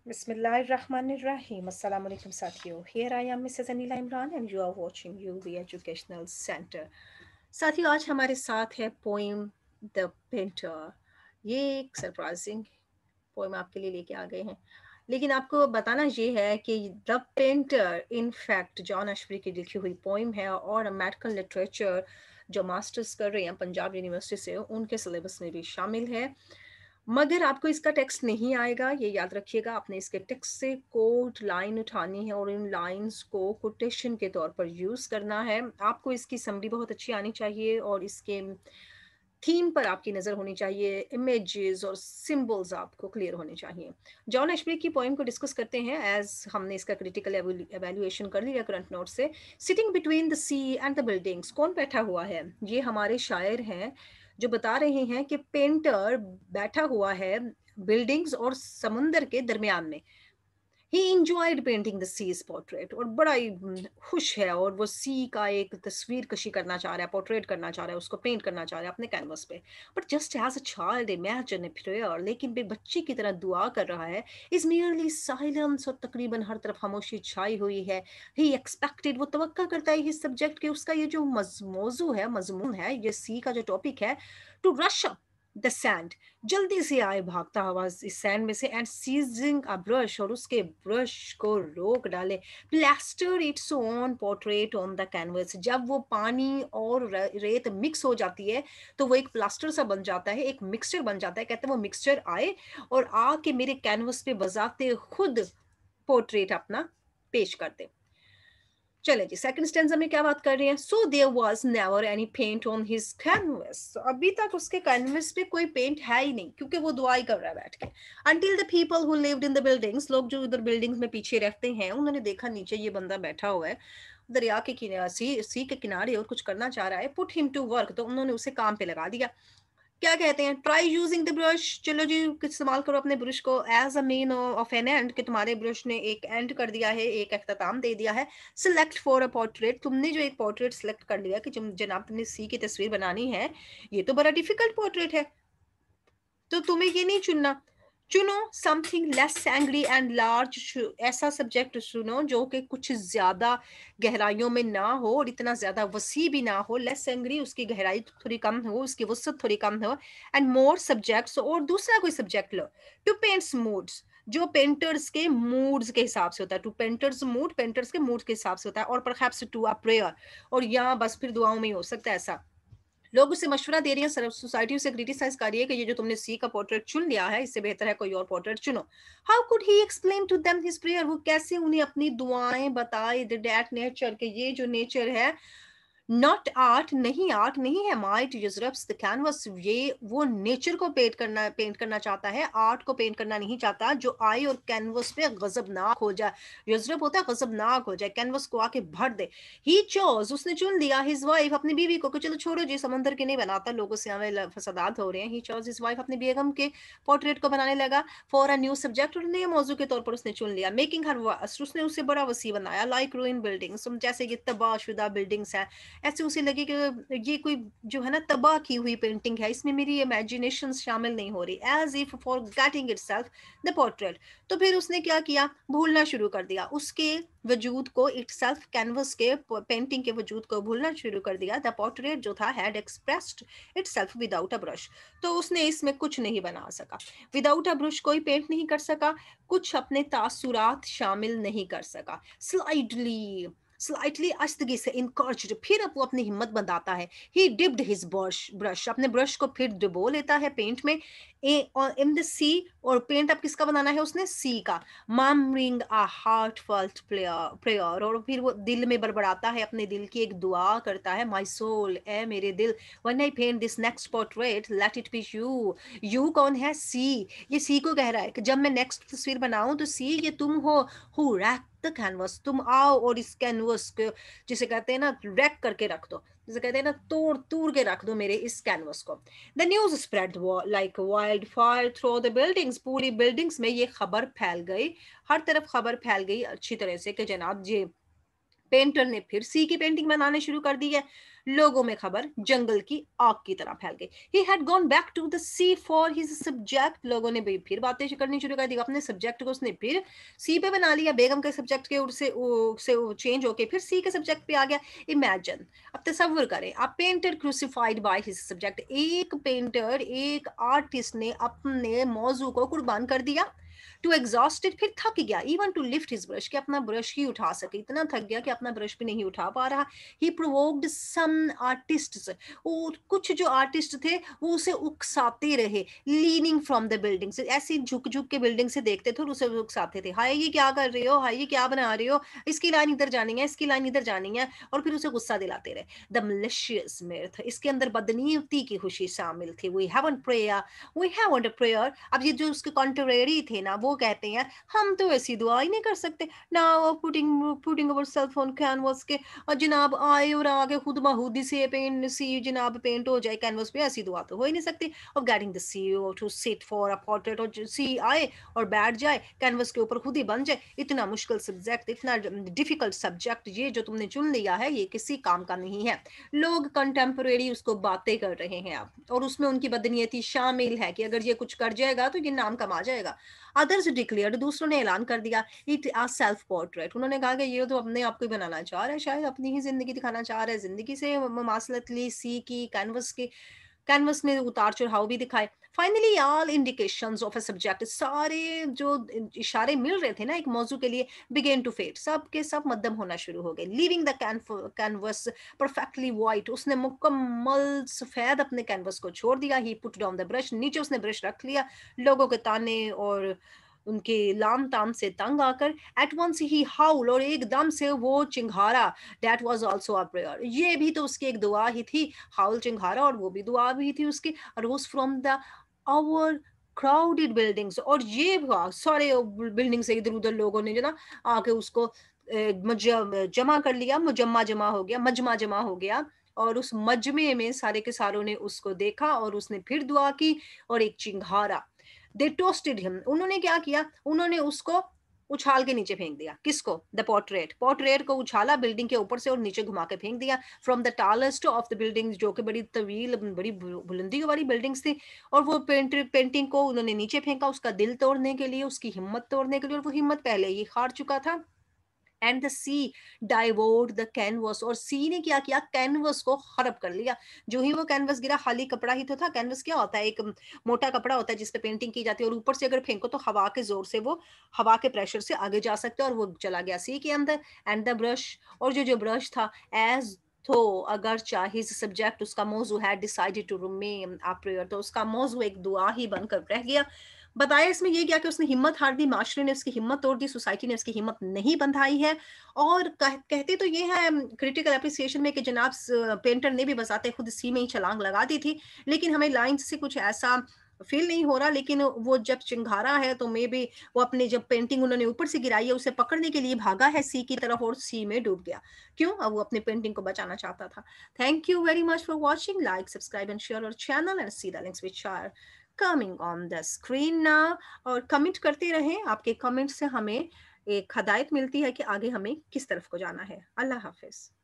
Bismillahirrahmanirrahim. Assalamu alaikum साथियों. Here I am Mrs. Anila Imran and you are watching UV Educational Center. साथियों आज हमारे साथ है पोइम द पेंटर. ये एक सरप्राइजिंग पोइम आपके लिए लेके आ गए हैं. लेकिन आपको बताना ये है कि the painter in fact John Ashbery की लिखी हुई पोइम है और मेडिकल लिटरेचर जो मास्टर्स कर रहे हैं पंजाब यूनिवर्सिटी से उनके सिलेबस में भी शामिल है. मगर आपको इसका टेक्स्ट नहीं आएगा, ये याद रखिएगा. आपने इसके टेक्स्ट से कोट लाइन उठानी है और इन लाइंस को कोटेशन के तौर पर यूज़ करना है. आपको इसकी समरी बहुत अच्छी आनी चाहिए और इसके थीम पर आपकी नज़र होनी चाहिए. इमेजेस और सिंबल्स आपको क्लियर होने चाहिए. जॉन एशबरी की पोइम को डिस्कस करते हैं एज हमने इसका क्रिटिकल एवेल्युएशन कर लिया करंट नोट से. Sitting between the sea and the buildings, कौन बैठा हुआ है? ये हमारे शायर हैं जो बता रहे हैं कि पेंटर बैठा हुआ है बिल्डिंग्स और समुंदर के दरमियान में. He enjoyed painting the sea's portrait और बड़ा ही खुश है और वो सी का एक तस्वीर कशी करना चाह रहा है, पोर्ट्रेट करना चाह रहा है, उसको पेंट करना चाह रहा है अपने कैनवस पे. But just as a child imagine a prayer, लेकिन बे बच्चे की तरह दुआ कर रहा है. इज मियरली साइलेंस और तकरीबन हर तरफ खामोशी छाई हुई है. ही एक्सपेक्टेड, वो तवक्का करता है इस सब्जेक्ट के, उसका ये जो मौजू है, मजमून है, ये सी का जो टॉपिक है, टू रश द सैंड, जल्दी से आए भागता हुआ इस सैंड में से, एंड सीजिंग अ ब्रश, और उसके ब्रश को रोक डाले. Plaster its own portrait on the canvas, जब वो पानी और रेत मिक्स हो जाती है तो वो एक प्लास्टर सा बन जाता है, एक मिक्सचर बन जाता है. कहते हैं वो मिक्सचर आए और आके मेरे कैनवस पे बजाते खुद पोर्ट्रेट अपना पेश करते. चले जी, सेकंड स्टेंजा में क्या बात कर रहे हैं? So there was never any paint on his canvas, अभी तक उसके कैनवस पे कोई पेंट है ही नहीं क्योंकि वो दुआई कर रहा है बैठ के. Until the people who lived in the buildings, लोग जो उधर बिल्डिंग्स में पीछे रहते हैं उन्होंने देखा नीचे ये बंदा बैठा हुआ है दरिया के किनारे, सी के किनारे, और कुछ करना चाह रहा है. पुट हिम टू वर्क, तो उन्होंने उसे काम पे लगा दिया. क्या कहते हैं? ट्राई यूजिंग द ब्रश, चलो जी इस्तेमाल करो अपने ब्रश को as a mean of an end, कि तुम्हारे ब्रश ने एक एंड कर दिया है, एक अख्ताम दे दिया है. सिलेक्ट फॉर अ पोर्ट्रेट, तुमने जो एक पोर्ट्रेट सेलेक्ट कर लिया कि जनाब तुमने सी की तस्वीर बनानी है, ये तो बड़ा डिफिकल्ट पोर्ट्रेट है, तो तुम्हें ये नहीं चुनना. चुनो something less angry and large, ऐसा सब्जेक्ट चुनो जो कि कुछ ज्यादा गहराइयों में ना हो और इतना ज्यादा वसी भी ना हो. लेस एंग्री, उसकी गहराई थोड़ी कम हो, उसकी वसत थोड़ी कम हो. एंड मोर सब्जेक्ट्स, और दूसरा कोई सब्जेक्ट लो. टू पेंट्स मूड्स, जो पेंटर्स के मूड्स के हिसाब से होता है. टू पेंटर्स मूड, पेंटर्स के मूड के हिसाब से होता है. और परहैप्स टू अ प्रेयर, और यहाँ बस फिर दुआओं में ही हो सकता है ऐसा. लोग उससे मशवरा दे रही हैं, सोसाइटी उसे क्रिटिसाइज कर रही है कि ये जो तुमने सी का पोर्ट्रेट चुन लिया है इससे बेहतर है कोई और पोर्ट्रेट चुनो. How could he explain to them his prayer, वो कैसे उन्हें अपनी दुआएं बताए. दैट नेचर के ये जो नेचर है, नॉट आर्ट, नहीं आर्ट नहीं है. माइट यूजरप्स द कैनवस, ये वो नेचर को पेंट करना चाहता है, आर्ट को पेंट करना नहीं चाहता जो आए और कैनवस पे गजबनाक हो जाए. यूजरप होता है गजबनाक हो जाए, कैनवस को आके भर दे. ही चोज, उसने चुन लिया, हिज वाइफ, अपनी बीवी को, चलो छोड़ो जी समंदर के नहीं बनाता, लोगों से हमें फसादात हो रहे हैं. ही चोज हिज वाइफ, अपनी बेगम के पोर्ट्रेट को बनाने लगा. फॉर अ न्यू सब्जेक्ट, और नए मौजू के तौर पर उसने चुन लिया. मेकिंग हर वास्ट, उसने उसे बड़ा वसी बनाया. लाइक रूइन बिल्डिंग्स, जैसे ये तबाहशुदा बिल्डिंग्स हैं, ऐसे उसे लगे कि ये कोई जो है ना तबाह की हुई पेंटिंग है, इसमें मेरी इमेजिनेशन शामिल नहीं हो रही. As if forgetting itself the portrait, तो फिर उसने क्या किया? भूलना शुरू कर दिया उसके वजूद को, इट सेल्फ, कैनवस के, पेंटिंग के वजूद को भूलना शुरू कर दिया. द पोर्ट्रेट जो था had expressed itself without a brush, तो उसने इसमें कुछ नहीं बना सका. विदाउट अ ब्रश कोई पेंट नहीं कर सका, कुछ अपने तासुरात शामिल नहीं कर सका. स्लाइटली आस्तगी से इनकर्ज्ड, फिर वो अपनी हिम्मत बंधाता है. ही डिप्ड हिज ब्रश, अपने ब्रश को फिर डुबो लेता है पेंट में. इन द सी, और पेंट अब किसका बनाना है उसने? सी का. मर्मरिंग अ हार्टफेल्ट प्रेयर, और फिर वो दिल में बड़बड़ाता है, अपने दिल की एक दुआ करता है. माय सोल, ए मेरे दिल, when I paint this next portrait let it be you. You कौन है? सी. ये सी को कह रहा है कि जब मैं नेक्स्ट तस्वीर बनाऊं तो सी ये तुम हो. हु रैक द कैनवस, तुम आओ और इस कैनवस को, जिसे कहते हैं ना रैक करके रख दो, जिसे कहते हैं ना तोड़ तोड़ के रख दो मेरे इस कैनवस को. The news spread like wildfire through the buildings, पूरी बिल्डिंग्स में ये खबर फैल गई, हर तरफ खबर फैल गई अच्छी तरह से कि जनाब ये पेंटर ने फिर सी की पेंटिंग बनाने शुरू कर दी है। लोगों में खबर जंगल की आग की तरह फैल गई। He had gone back to the sea for his subject. लोगों ने भी फिर बातें करनी शुरू कर दी, अपने सब्जेक्ट को उसने फिर सी पे बना लिया। बेगम के सब्जेक्ट के से चेंज होके फिर सी के सब्जेक्ट पे आ गया। इमेजिन, अब तसव्वुर करें, a painter crucified by his subject. एक पेंटर, एक आर्टिस्ट ने अपने मौजू को कुर्बान कर दिया। टू एग्जॉस्टेड, फिर थक गया, even to lift his brush, कि अपना ब्रश ही उठा सके, इतना थक गया कि अपना ब्रश भी नहीं उठा पा रहा। ही प्रोवोक्ड सम आर्टिस्ट्स, और कुछ जो आर्टिस्ट थे वो उसे उकसाते रहे। लीनिंग फ्रॉम द बिल्डिंग से, ऐसे झुक झुक के बिल्डिंग से देखते थे और उसे उकसाते थे। हाय ये क्या कर रहे हो, हाय ये क्या बना रहे हो, इसकी लाइन इधर जानी है, इसकी लाइन इधर जानी है, और फिर उसे गुस्सा दिलाते रहे। द मलिशियस मिर्थ, इसके अंदर बदनीयती की खुशी शामिल थी। वी हैवंट प्रेयर, अब ये जो उसके कॉन्ट्रेरी थे ना, वो कहते हैं हम तो ऐसी दुआ ही नहीं कर सकते। Now putting ourself on canvas के, और जनाब आए और आगे खुद महूदी से पेंट सी जनाब पेंट हो जाए कैनवस पे, ऐसी दुआ तो हो ही नहीं सकती। और getting the sea to sit for a portrait, और सी आए और बैठ जाए कैनवस के ऊपर, खुद ही बन जाए। इतना मुश्किल सब्जेक्ट, इतना डिफिकल्ट सब्जेक्ट ये जो तुमने चुन लिया है, ये किसी काम का नहीं है। लोग कंटेम्परेरी उसको बातें कर रहे हैं अब, और उसमें उनकी बदनीयती शामिल है कि अगर ये कुछ कर जाएगा तो ये नाम कमा जाएगा। अदर्स डिक्लेयर्ड, दूसरों ने ऐलान कर दिया, इट आ सेल्फ पोर्ट्रेट। उन्होंने कहा कि ये तो अपने आप को ही बनाना चाह रहा है, शायद अपनी ही जिंदगी दिखाना चाह रहा है, जिंदगी से ममासलत ली, सी की कैनवस की, कैनवस में उतार चढ़ाव भी दिखाए। Finally all indications of a subject, सारे जो इशारे मिल रहे थे ना एक मौजू के लिए, बिगेन टू फेड, सब के सब मद्दम होना शुरू हो गए। Leaving the canvas perfectly white, उसने मुकम्मल सफेद अपने कैनवस को छोड़ दिया। He put down the brush, नीचे उसने ब्रश रख लिया। लोगों के ताने और उनके लाम ताम से तंग आकर एट वंस ही हाउल, और एकदम से वो चिंघारा। That was also a prayer, ये भी तो उसकी एक दुआ ही थी। हाउल चिंघारा, और वो भी दुआ भी थी उसकी। Rose from the our crowded buildings, और ये सारे बिल्डिंग से इधर उधर लोगों ने जो ना आके उसको जमा कर लिया, मुजम्मा जमा हो गया, मजमा जमा हो गया। और उस मजमे में सारे के सारों ने उसको देखा, और उसने फिर दुआ की और एक चिंघारा। दे टोस्टेड हिम, उन्होंने क्या किया, उन्होंने उसको उछाल के नीचे फेंक दिया। किसको? द पोर्ट्रेट, पोर्ट्रेट को उछाला बिल्डिंग के ऊपर से और नीचे घुमा के फेंक दिया। From the tallest of the buildings, जो कि बड़ी तवील, बड़ी बुलंदी वाली बिल्डिंग्स थी। और वो पेंटिंग को उन्होंने नीचे फेंका, उसका दिल तोड़ने के लिए, उसकी हिम्मत तोड़ने के लिए, और वो हिम्मत पहले ही हार चुका था। And the sea devoured the canvas, और सी ने क्या किया, कैनवस को खरब कर लिया। जो ही वो कैनवस गिरा, खाली कपड़ा ही तो था। कैनवस क्या होता है, एक मोटा कपड़ा होता है जिसपे पेंटिंग की जाती है, और ऊपर से अगर फेंको तो हवा के जोर से वो, हवा के प्रेशर से आगे जा सकता है, और वो चला गया सी के अंदर। एंड द ब्रश, और जो जो ब्रश था, एज तो अगर चाहे सब्जेक्ट, उसका मौजू है decided to remain a prayer, तो उसका मौजू एक दुआ ही बनकर रह गया। बताया इसमें ये क्या कि उसने हिम्मत हार दी, माशरे ने उसकी हिम्मत तोड़ दी, सोसाइटी ने उसकी हिम्मत नहीं बंधाई है। और कहते तो ये है क्रिटिकल एप्रिसिएशन में कि जनाब पेंटर ने भी बजाते खुद सी में ही छलांग लगा दी थी, लेकिन हमें लाइन्स से कुछ ऐसा फील नहीं हो रहा। लेकिन वो जब चिंघारा है तो मे बी वो अपनी जब पेंटिंग उन्होंने ऊपर से गिराई है उसे पकड़ने के लिए भागा है सी की तरफ, और सी में डूब गया। क्यों? अब वो अपनी पेंटिंग को बचाना चाहता था। Thank you very much for watching, like subscribe and share our channel and see the links which are coming on the screen now. और कमेंट करते रहें, आपके कमेंट से हमें एक हदायत मिलती है कि आगे हमें किस तरफ को जाना है। अल्लाह हाफिज।